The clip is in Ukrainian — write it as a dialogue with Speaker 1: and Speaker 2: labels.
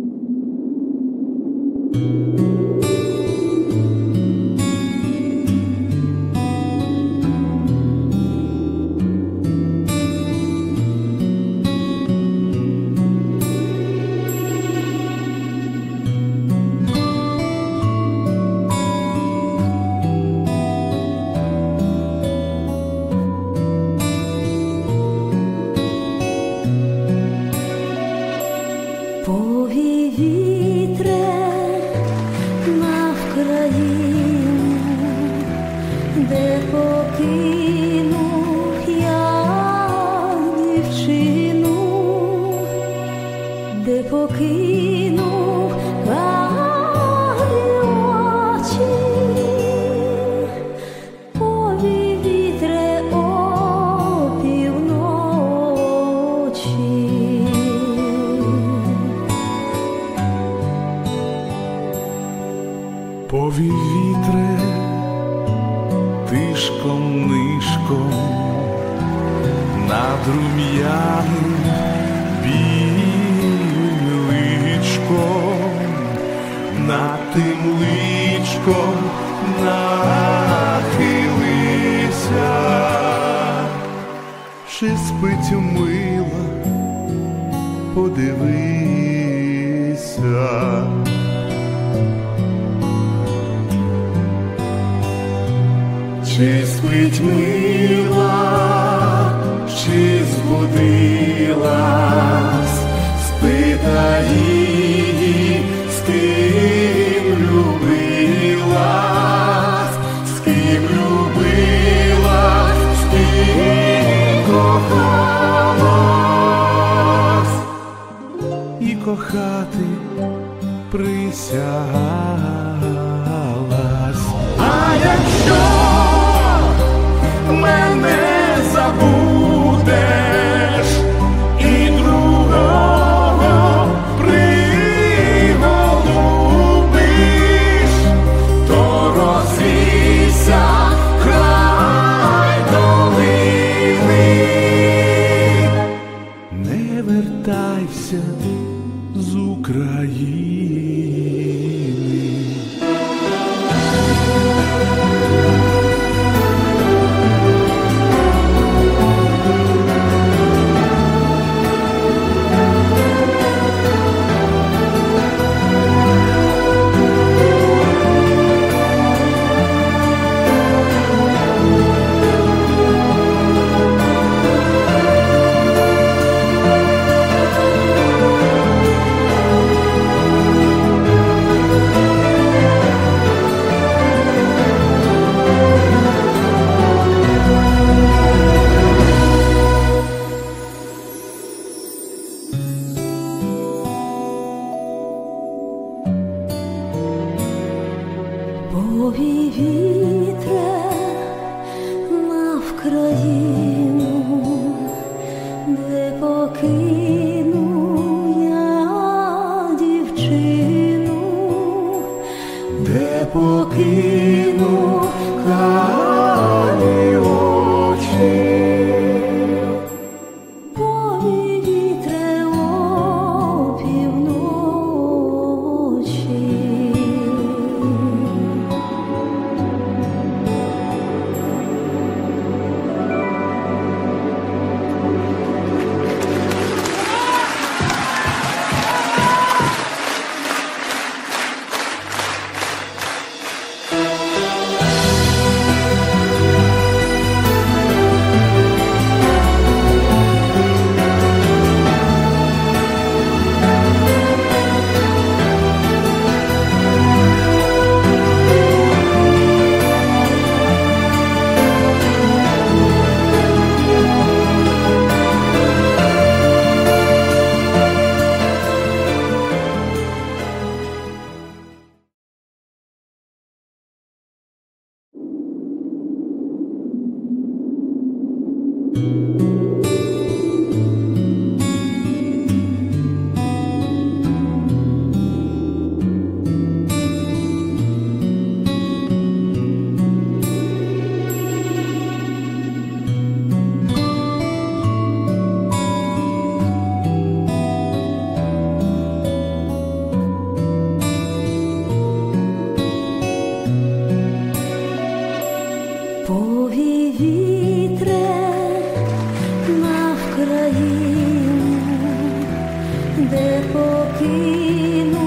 Speaker 1: Повій вітре на Вкраїну, де покинув я дівчину, де покинув карі очі. Повій вітре опівночі.
Speaker 2: Повій вітре тишком-нишком над рум'яним білим личком, над тим личком нахилися, чи спить умила, подивися. Чи спить мила, чи збудилась, спитай її, з ким любилась, з ким любилась, з ким кохалась, і кохати присягалась. А якщо мене забудеш і другого приголубиш, то розвійся край долини, не вертайся з України.
Speaker 1: Повій вітре на Вкраїну, де покину я дівчину, де покину карі очі. Повій вітре опівночі. Повій вітре на Вкраїну, де покину